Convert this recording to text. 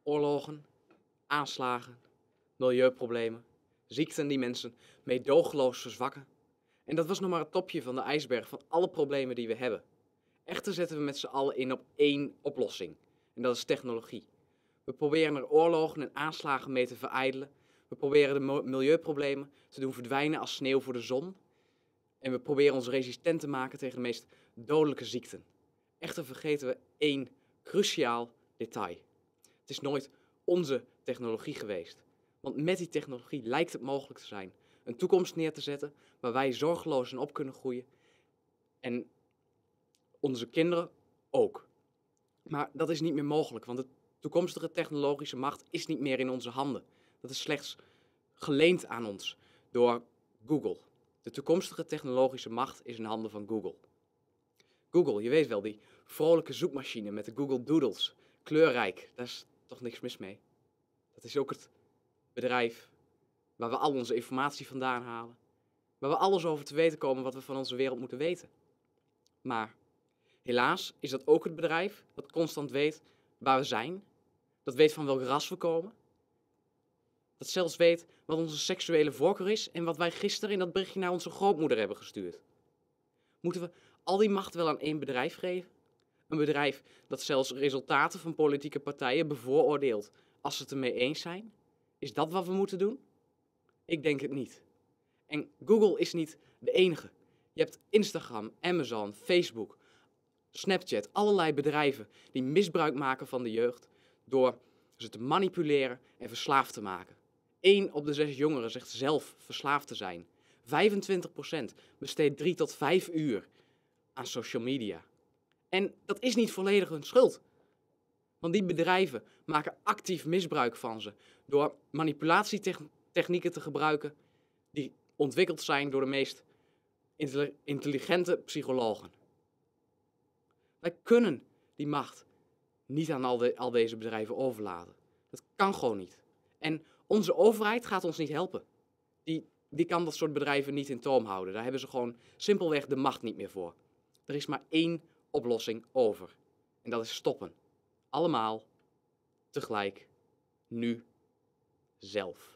Oorlogen, aanslagen, milieuproblemen, ziekten die mensen meedogenloos verzwakken. En dat was nog maar het topje van de ijsberg van alle problemen die we hebben. Echter zetten we met z'n allen in op één oplossing. En dat is technologie. We proberen er oorlogen en aanslagen mee te verijdelen. We proberen de milieuproblemen te doen verdwijnen als sneeuw voor de zon. En we proberen ons resistent te maken tegen de meest dodelijke ziekten. Echter vergeten we één cruciaal detail. Het is nooit onze technologie geweest. Want met die technologie lijkt het mogelijk te zijn een toekomst neer te zetten waar wij zorgeloos in op kunnen groeien. En onze kinderen ook. Maar dat is niet meer mogelijk, want de toekomstige technologische macht is niet meer in onze handen. Dat is slechts geleend aan ons door Google. De toekomstige technologische macht is in handen van Google. Google, je weet wel, die vrolijke zoekmachine met de Google Doodles. Kleurrijk, daar is toch niks mis mee. Dat is ook het bedrijf waar we al onze informatie vandaan halen. Waar we alles over te weten komen wat we van onze wereld moeten weten. Maar helaas is dat ook het bedrijf dat constant weet waar we zijn. Dat weet van welk ras we komen. Dat zelfs weet wat onze seksuele voorkeur is en wat wij gisteren in dat berichtje naar onze grootmoeder hebben gestuurd. Moeten we al die macht wel aan één bedrijf geven? Een bedrijf dat zelfs resultaten van politieke partijen bevooroordeelt als ze het ermee eens zijn? Is dat wat we moeten doen? Ik denk het niet. En Google is niet de enige. Je hebt Instagram, Amazon, Facebook, Snapchat, allerlei bedrijven die misbruik maken van de jeugd door ze te manipuleren en verslaafd te maken. 1 op de 6 jongeren zegt zelf verslaafd te zijn. 25% besteedt 3 tot 5 uur aan social media. En dat is niet volledig hun schuld. Want die bedrijven maken actief misbruik van ze door manipulatietechnieken te gebruiken die ontwikkeld zijn door de meest intelligente psychologen. Wij kunnen die macht niet aan al deze bedrijven overlaten. Dat kan gewoon niet. En onze overheid gaat ons niet helpen. Die kan dat soort bedrijven niet in toom houden. Daar hebben ze gewoon simpelweg de macht niet meer voor. Er is maar één oplossing over. En dat is stoppen. Allemaal, tegelijk, nu, zelf.